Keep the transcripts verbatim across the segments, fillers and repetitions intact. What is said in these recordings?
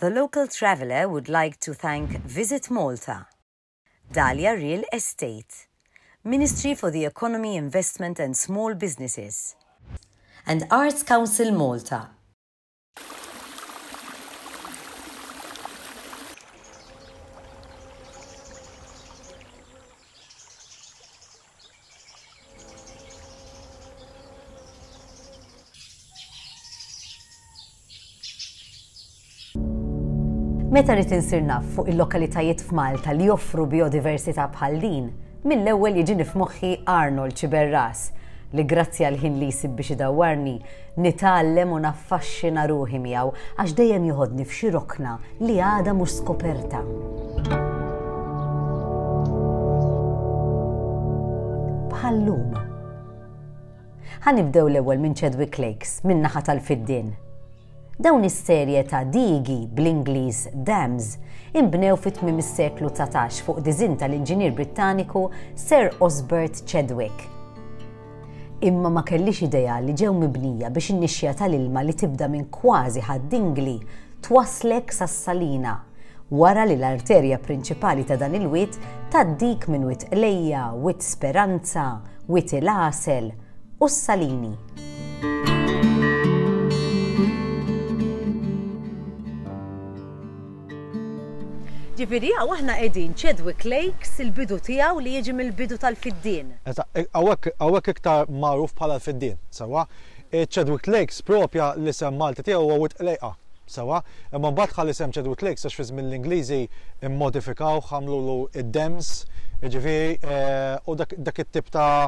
The local traveller would like to thank Visit Malta, Dahlia Real Estate, Ministry for the Economy, Investment and Small Businesses, and Arts Council Malta. Meta rrid insir naf fuq il-lokalitajiet f'Malta li joffru biodiversità bħal din, mill-ewwel jiġini f'moħħi Arnold Ċiberras li grazzi għal ħin li jsib biex idawwarni nitgħallem u naffaxxina ruħi miegħu għax dejjem joħodni f'xi rokna li għadha mhux skoperta. Bħallum. Ħanibdew l-ewwel minn Chedwick Lakes, min naħa tal-Fiddien. Dawn is-serje ta' digi bl-Ingliż dams inbnew fit-tmiem is-seklu tsatax fuq diżinn tal-Inġinier Brittaniku Sir Osbert Chedwick. Imma ma kellix idea li ġew mibnija biex in-nixja tal-ilma li tibda minn kważi ħad-Dingli twasslek sas-Salina wara li l-arterja prinċipali ta' dan il-wied tgħaddik minn Wied Qlejja, Wied Speranza, Wied il-Għasel u s-Salini. Ġifieri hawn aħna qegħdin Chedwick Lakes il-bidu tiegħu li jiġi mill-bidu tal-Fiddien. Hawnhekk iktar magħruf bħala l-Fiddien, sewwa. Chedwick Lakes propja l-isem Malti tiegħu huwa Wied Qlejqa, sewwa. Imma mbagħad ħall isem Chedwick Lakes għax fiż mill-Ingliżi immodifikaw ħamlulu id-dems, jiġifieri u dak it-tip ta'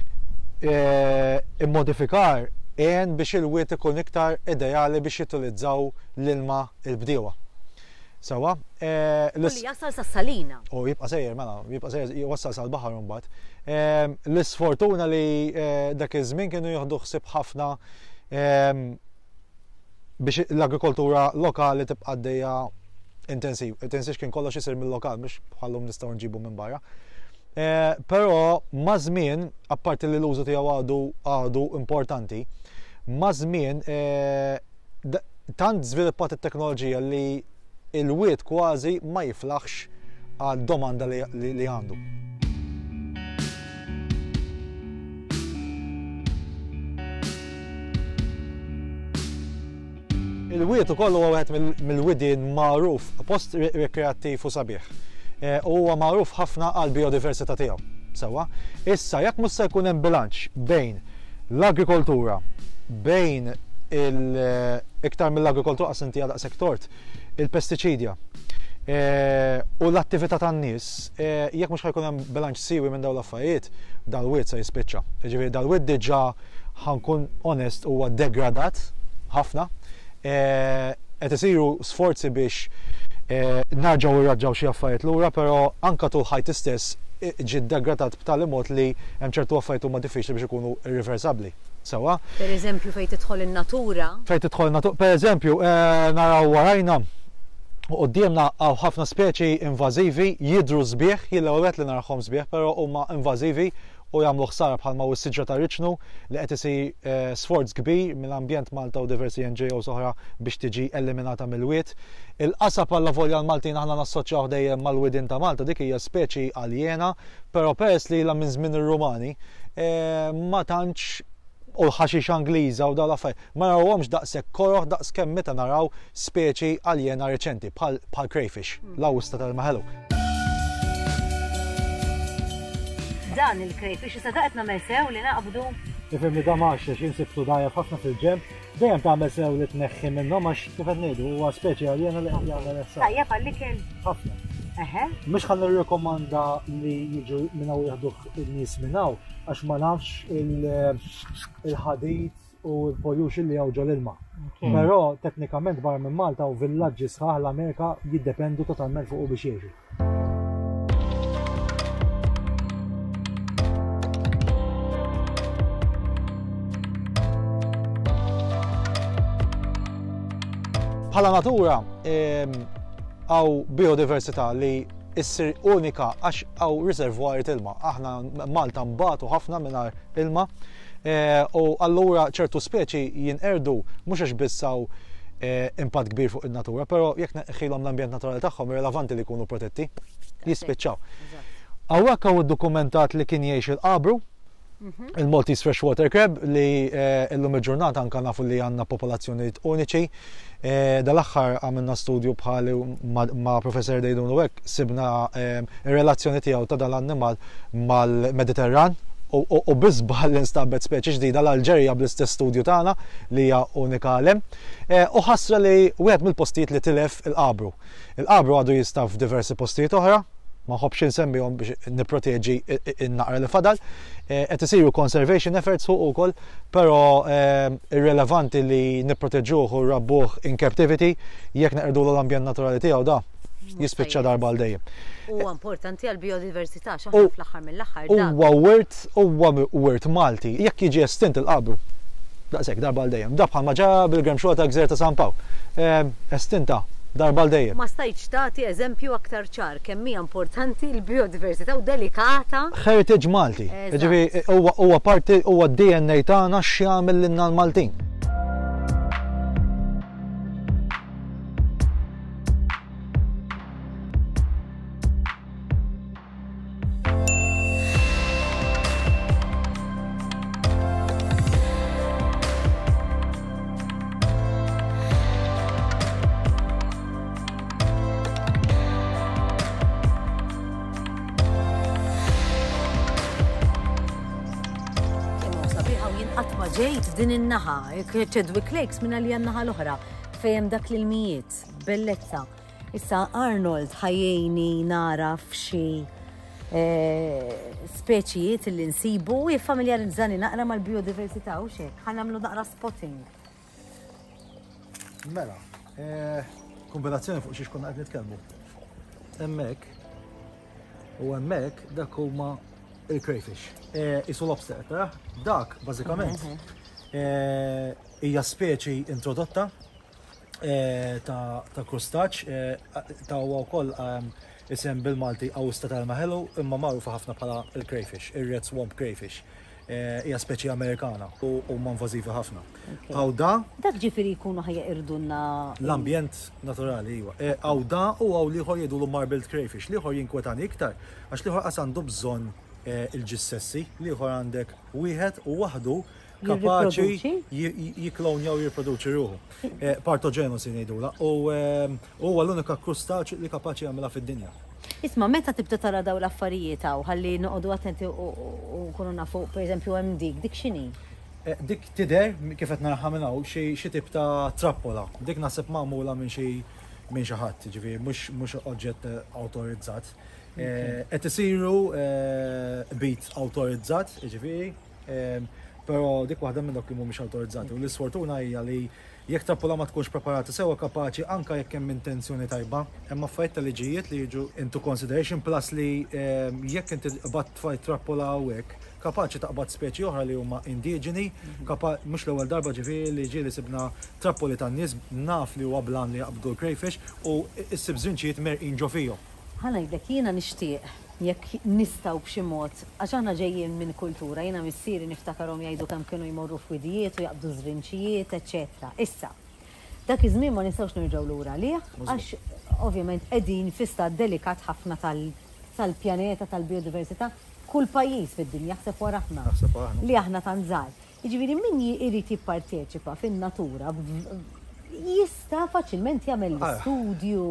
immodifikar għen biex il-wied ikun iktar ideali biex jutilizzaw l-ilma l-bdiewa. Sawa? Li jasal sas-Salina. U jibqa' sejjer, mela, jibqa' sejjer jwassal sal-baħar mbagħad. L-isfortuna li dak iż-żmien kienu jieħdu ħsieb ħafna biex l-agrikoltura lokali tibqa' għaddejja intensiv. Intensiv kien kollox isir mill-lokal biex bħalhom nistgħu nġibu minn barra. Però ma' żmien, apparti li l-użu tiegħu għadu għadu importanti, ma' żmien tant żviluppat it-teknoloġija li il-wied kważi ma jiflaħx għad-domanda li għandu. Il-wied ukoll huwa wieħed mill-widien magħruf post rekreattiv u sabiħ. Huwa magħruf ħafna għall biodiversità tiegħu. Sewwa, issa jekk mhux se jkun hemm bilanċ bejn l-agrikoltura, bejn iktar mill-agrikoltura qas inti daqshekk tort, il-pestiċidja u l-attività tan-nies, jekk mhux ħajkun hemm bilanċ siwi minn dawn l-affarijiet, dal-wied se jispiċċa. Jiġifieri dal-wied diġà ħankun onest huwa degradat ħafna, qed isiru sforzi biex narġgħu irraġġaw xi affarijiet lura, però anke tul ħajt istess ġiet degradat b'tali mod li hemm ċertu affarijiet huma diffiċli biex ikunu irreversibbli. Sewwa? Pereżempju fejn tidħol in-natura. Fejn tidħol in-natura. Pereżempju, naraw warajna u qudiemna hawn ħafna speċi invażivi jidhru sbieħ, jillgħu li narahom sbieħ, però huma invażivi u jagħmlu ħsara bħalma hu s-siġra ta' riċnu li qed isir sforz kbir mill-ambjent Malta u diversi N G Os oħra biex tiġi eliminata mill-wied. Il-qasab alla volja l-Maltin aħna nassoċjaw dejjem mal-widien ta' Malta, dik hija speċi aljena, però peress li ilha minn żmien ir-Rumani ma tantx u l-ħaxix Angliża u dawn l-affarijiet ma narawhomx daqshekk koroħ daqskemm meta naraw speċi aljena reċenti bħal crayfish, l-awsta tal-maħelu. Dan il-crayfish issa daqet nagħmel sew li naqbdu. Tifhem li da m'għax jinsibtu dajjef ħafna fil-ġemp, dejjem tagħmel sew li tneħħi minnhom għax kif qed ngħidu huwa speċi aljena li qed jagħmel issa. Tajjeb għall-ikel. Ħafna. Eħe. Mhux ħan nirrekomanda li jiġu minn hawn jaħduh in-nies minn hawn għax ma nafx il-ħadid u l-pollution li jawġu l-ilma. Però teknikament barra minn Malta u villaġġi sħaħ l-Amerika jiddependu totalment fuq biex jgħixu. Bħala natura għaw biodiversità li issir unika għax għaw riservuari ilma. Aħna Malta mbagħtu ħafna mingħajr ilma u allura ċertu speċi jinqerdu mhux għax biss hawn impatt kbir fuq in-natura, però jekk neħħilhom l-ambjent naturali tagħhom irrelevanti li jkunu protetti, jispiċċaw. Hawnhekk hawn iddokumentat li kien jgħix il-qabru, il-Maltese Freshwater Crab li illum il-ġurnata anke nafu li għandna popolazzjonijiet uniċi. Dal-aħħar għamilna studju bħali ma' professor Dejdun u hekk sibna ir-relazzjoni tiegħu ta' dal-annimal mal-Mediterran u biżbal l-instabet speċi ġdida l-Alġerija bl-istess studju tagħna li hija unikali. U ħassra li wieħed mill-postijiet li tilef il-qabru. Il-qabru għadu jista' f'diversi postijiet oħra, ma ħobx insemmihom biex nipproteġi in-naqra li fadal. Qed isiru conservation efforts fuq ukoll, però irrelevanti li nipproteġuh u rabbuh in captivity jekk neqrdu l-ambjent naturali tiegħu da jispiċċa darba għal dejjem. Huwa importanti għall biodiversità x'aħna fl-aħħar mill-aħħar dak. Huwa wirt huwa wirt Malti. Jekk jiġi estint il-qabru daqshekk darba għal dejjem. Da bħalma ġa bil-Gramxua ta' Gżejjer ta' San Pawl. Estinta darba l dejjem. Ma stajtx tagħti eżempju aktar ċar kemm hija importanti l-biodiversità u delikata. Heritage Malti. Ġifieri huwa parti huwa d-D N A tagħna x'jagħmel lilna l-Maltin. Ġejt din in-naħa, Chedwick Lakes minna li għan-naħa l-oħra, fejn dak l-ilmijiet, bellezza. Issa Arnold ħajjejni nara f'xi speċijiet li nsibu u jiffamiljarizzani naqra mal-biodiversità u xek, ħanamlu naqra spotting. Mela, kombinazzjoni fuq xiex konna qed nitkellmu. Hemmhekk u hemmhekk dak huma il-crayfish. Isu lobster, dak bażikament hija speċi introdotta ta' krustaċ ta' huwa wkoll isem bil-Malti Awsta tal-Maħelu imma magħrufa ħafna bħala il-crayfish, ir-red swamp crayfish. Hija speċi Amerikana u huma invażivi ħafna. Aw da dak ġifieri jkunu ħajja irdunna l-ambjent naturali iwa. Aw da u aw liħor jgħidulu marbled crayfish, liħor jinkwetani iktar għax liħor qas għandu bżonn il-ġissessi, liħor għandek wieħed u waħdu kapaċi jiklonja u jirproduċi ruħu. Partogenus jgħidula u huwa l-unika krustaċ li kapaċi jagħmilha fid-dinja. Isma' meta tibda tara daw l-affarijiet hawn ħalli noqogħdu attenti u nkunu nafu pereżempju hemm dik, dik x'inhi? Dik tidher kif qed naraħħa minn hawn xi tip ta' trappola. Dik naħseb magħmula minn xi minn xi ħadd, ġifieri mhux mhux oġġett awtorizzat. Qed isiru bit awtorizzat, ġifieri, però dik waħda minn dak li mhumiex awtorizzati. U l-isfortuna hija li jekk trappola ma tkunx preparata sewa kapaċi anke jekk hemm intenzjoni tajba, hemm affarijiet ta' liġijiet li jiġu into consideration plus li jekk inti qbad tfajt trappola hawnhekk kapaċi taqbad speċi oħra li huma indiġeni, mhux l-ewwel darba ġifieri li ġieli sibna trappoli tan-nies naf li huwa blan li jaqbdu crayfish u issib żinċijiet merqin ġo fihom. Ħanajdlek jiena nixtieq jekk nistgħu b'xi mod għax aħna ġejjin minn kultura, jiena missieri niftakarhom jgħidu kemm kienu jmorru f'widijiet u jaqbdu żrinċijiet, eċetera. Issa, dak iż-żmien ma nistgħux nerġgħu lura għalih għax ovvjament qegħdin fi stat delikat ħafna tal-pjaneta tal-biodiversità. Kull pajjiż fid-dinja jaħseb wara aħna li aħna tant żgħar. Jiġifieri min jrid jipparteċipa fin-natura jista' faċilment jagħmel l-istudju,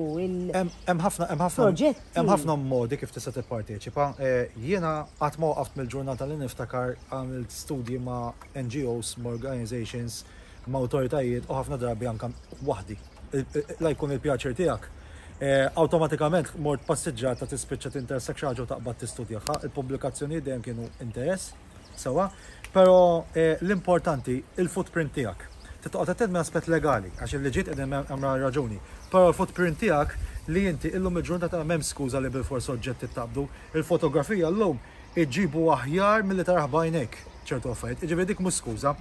il-proġetti. Hemm ħafna modi kif tista' tipparteċipa. Jiena qatt ma waqaft mill-ġurnata li niftakar għamilt studji ma' N G Os, ma' organizations, ma' awtoritajiet u ħafna drabi anke waħdi. La jkun il-pjaċir tiegħek. Awtomatikament mort passiġġata tispiċċa tinteressek xi ħaġa u taqbad tistudjaha. Il-pubblikazzjonijiet dejjem kienu interess sewwa, però l-importanti il-footprint tiegħek. Titqgħod attent minn aspett legali, għax il-liġijiet qegħdin hemm raġuni. Però l-footprint tiegħek li inti illum il-ġurnata m'hemm skuża li bil-fors oġġetti taqbdu. Il-fotografija llum iġġibu aħjar milli taraħ bajnejk ċertu affarijiet. Iġifieri dik mhux skuża.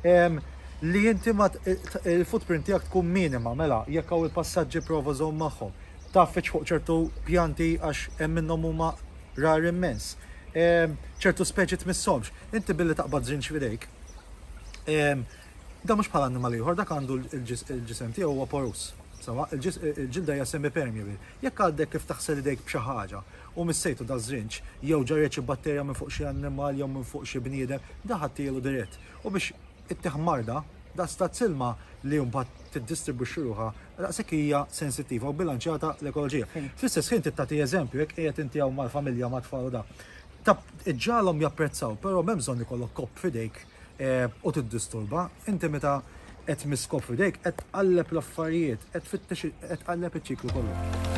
Li inti il-footprint tiegħek tkun minima mela jekk hawn il-passaġġi prova żomm magħhom. Taffiċ fuq ċertu pjanti għax hemm minnhom huma rar immens. ċertu speċi tmissomx. Inti billi taqbad żrinċ f'idejk. Da mhux bħala annimali ieħor, dak għandu il-ġisem tiegħu huwa porus. Sawa, il-ġilda hija semi permeable. Jekk għaddek kif taħsel idejk b'xi ħaġa u missejtu da żrinġ, jew ġarriet xi batterja minn fuq xi annimal jew minn fuq xi bniedem, da ħaddtielu dirett. U biex ittieħ marda, da stat silma li mbagħad tiddistribwixxi ruħha, daqshekk hija sensittiva u bilanċjata l-ekoloġija. Fl-istess ħin tagħti eżempju jekk qiegħed inti hawn mal-familja ma' tfal da. Tab iġġalhom japprezzaw, però m'hemm bżonn ikollok kopp f'idejk u tiddisturba, inti meta qed miskop f'idejk qed tqalleb l-affarijiet, qed tfittex qed tqalleb iċ-ċiklu kollu.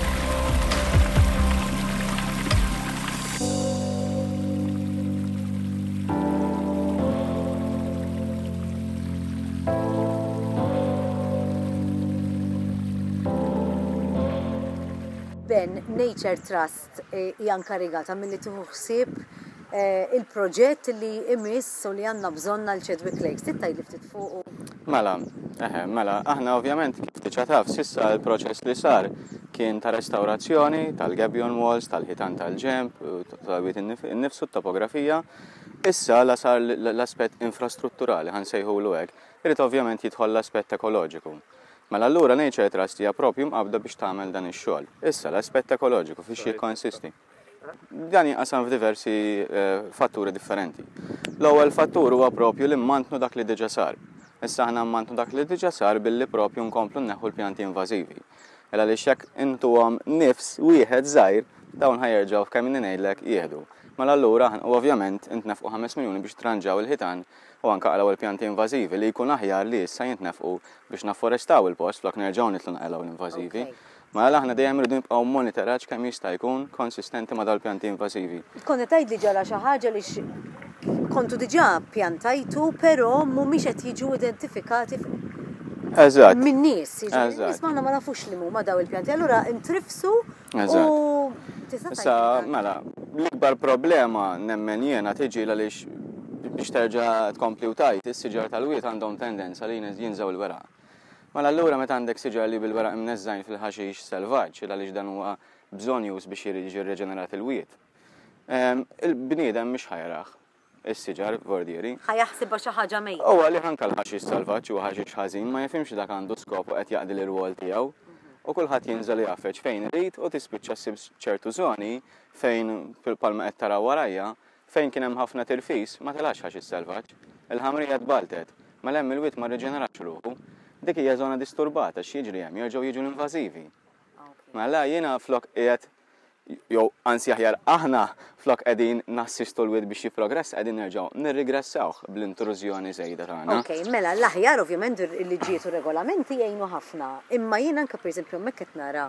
Ben, Nature Trust hija nkarigata milli tieħu ħsieb il-proġett li imiss u li għandna bżonna l-Chadwick Lakes. Tittaj li ftit fuq. Mela, eħe, mela, aħna ovvjament kif tiċa taf sissa l-proċess li sar kien ta' restawrazzjoni tal-gabion walls, tal-ħitan tal-ġemp, tal-wiet innifsu t-topografija. Issa la sar l-aspett infrastrutturali ħansejħulu hekk. Irid ovvjament jidħol l-aspett ekoloġiku. Mela allura Nature Trust hija proprju mqabda biex tagħmel dan ix-xogħol. Issa l-aspett ekoloġiku fiex jikkonsisti. Dan jinqasam f'diversi fatturi differenti. L-ewwel fattur huwa proprju li mmantnu dak li diġà sar. Issa aħna mmantnu dak li diġà sar billi proprju nkomplu nneħħu l-pjanti invażivi. Illa li xekk intuhom nifs wieħed żgħir dawn ħajerġgħu f'kemm ngħidlek jieħdu. Mela allura ovvjament intnefqu ħames miljuni biex tranġaw il-ħitan u anke qalaw il-pjanti invażivi li jkun aħjar li issa jintnefqu biex nafforestaw il-post flok nerġgħu nitlu nqalgħu l-invażivi. Mela aħna dejjem irridu nibqgħu monitoraġġ kemm jista' jkun konsistenti ma' dal-pjanti invażivi. Konna tgħid li ġara xi ħaġa li kontu diġà pjantajtu, però mhumiex qed jiġu identifikati Eżatt. min nies. Nisma'na ma nafux li huma daw il-pjanti. Allura intrifsu u Issa mela l-ikbar problema nemmen jiena tiġi għaliex biex terġa' tkompli u tajt is-siġar tal-wiet għandhom tendenza li jinżaw il-weraq. Mela allura meta għandek siġar li bil-weraq imneżżajn fil-ħaxix selvaġġ għaliex dan huwa bżonn już biex jiġi rreġenerat il-wiet. Il-bniedem mhix ħajraħ is-siġar vordieri. Ħajaħsibha xi ħaġa mejda. Huwa li ħanka l-ħaxix selvaġġ u ħaxix ħażin ma jifhimx dak għandu skop u qed jaqdi l-irwol tiegħu. U kulħadd jinżel jaffeċ fejn irid u tispiċċa ssib ċertu żoni fejn palma qed taraw warajja fejn kien hemm ħafna tirfis ma tilax ħaxix selvaġġ. Il-ħamrija tbaltet, ma hemm il-wiet ma rriġenerax ruħu. Dik hija żona disturbata x'jiġri hemm jerġgħu jiġu l-invażivi. Mela jiena flok qiegħed jew anzi aħjar aħna flok qegħdin nassistu l-wiet biex jipprogress qegħdin nerġgħu nirrigressawh bl-intrużjoni żejda tagħna. Okej, mela l-aħjar ovvjament il-liġijiet u regolamenti jgħinu ħafna. Imma jien anke pereżempju hemmhekk qed nara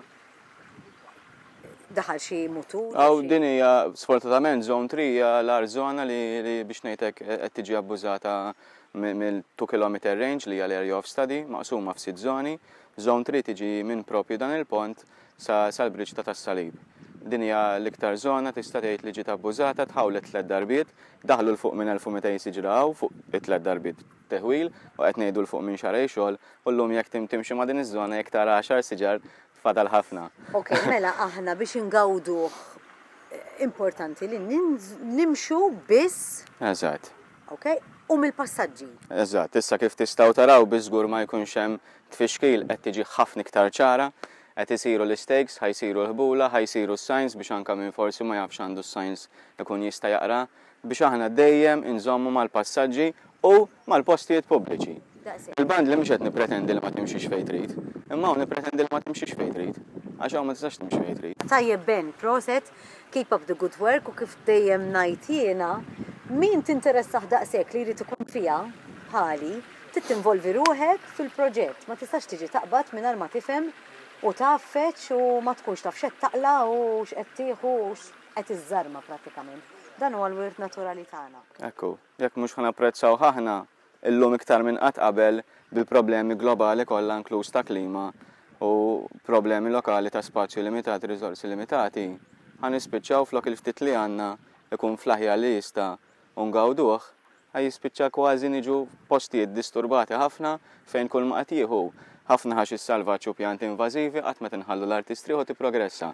daħal xi mutur. Aw din hija sfortunatament zone three hija l-ar żona li biex ngħidlek qed tiġi abbużata mill-two kilometer range li hija l-area of study maqsuma f'sitt żoni. Zone three tiġi minn propju dan il-pont sal-briġġ ta' Tas-Salib. Din hija l-iktar żona tista' tgħid li ġiet abbużata tħawlet tliet darbiet, daħlu l fuq minn elf u mejtejn siġraw fuq it-tliet darbiet teħwil u qed ngħidu l fuq minn xarej xogħol u llum jekk tim timxi ma' din iż-żona jekk tara għaxar siġar tfadal ħafna. Okej, mela aħna biex ingawduh importanti li nimxu biss. Eżatt. Okej, u mill-passaġġi. Eżatt, issa kif tistgħu taraw biżgur ma jkunx hemm tfixkil qed tiġi ħafna iktar ċara. Qed isiru l-istakes, ħajsiru l-ħbula, ħajsiru s-signs biex anke minn forsi ma jafx għandu s-signs ikun jista' jaqra biex aħna dejjem inżommu mal-passaġġi u mal-postijiet pubbliċi. Il-band li mhux qed nippretendi li ma timxix fejn trid, imma hu nippretendi li ma timxix fejn trid, għax hawn ma tistax timxi fejn trid. Tajjeb Ben, proset, keep up the good work u kif dejjem ngħid jiena min tinteressaħ daqshekk li jrid ikun fiha bħali tittinvolvi ruħek fil-proġett, ma tistax tiġi taqbad mingħajr ma tifhem u taffeċ u ma tkunx taf x'qed taqla u x'qed tieħu u x'qed iżżarma prattikament. Dan huwa l-wirt naturali tagħna. Ekku, jekk mhux ħanapprezzaw ħaħna illum iktar minn qatt qabel bil-problemi globali kollha inkluż ta' klima u problemi lokali ta' spazju limitati, riżorsi limitati, ħanispiċċaw flok il-ftit li għandna ikun fl-aħjar li jista' u ngawduh ħaj jispiċċa kważi niġu postijiet disturbati ħafna fejn kull ma qed jieħu ħafna ħaxix salvaġġ u pjanti invażivi qatt meta inħallu l-artistri u tipprogressa.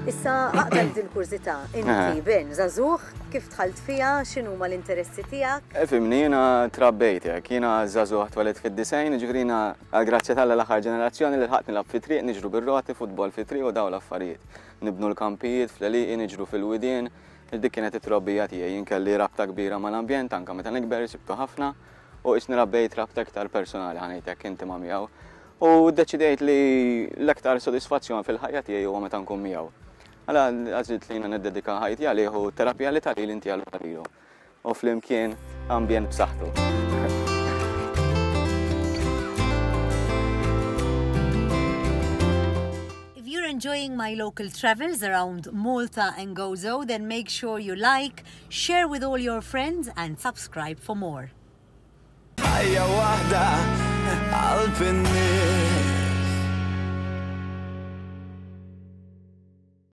Issa aqbel din kurzita, inti ben żagħżugħ, kif tħalt fiha, x'inhuma l-interessi tiegħek? Fimni jiena trabbejt hekk, jiena żagħżugħ tweled fid-disejn, jiġifieri jiena għall-grazzja tal l-aħħar ġenerazzjoni li ħadd nilgħab fit-triq, niġru bir-roti, futbol fit-triq u dawn l-affarijiet. Nibnu l-kampijiet fl-għaliqi, niġru fil-widien, dik kienet it-trobbija tiegħi, jien kelli rabta kbira mal-ambjent anke meta nikber sibtu ħafna u isni rabbejt rabta iktar personali ħanejtek inti ma' miegħu. U ddeċidejt li l-aktar sodisfazzjon fil-ħajja tiegħi huwa meta nkun miegħu. Għala għazit li jina neddedika ħajti għalih u terapija li tal-il inti għal-għalilu. U fl-imkien ambjent b'saħħtu. If you're enjoying my local travels around Malta and Gozo, then make sure you like, share with all your friends and subscribe for more. Ħajja waħda għal-pinni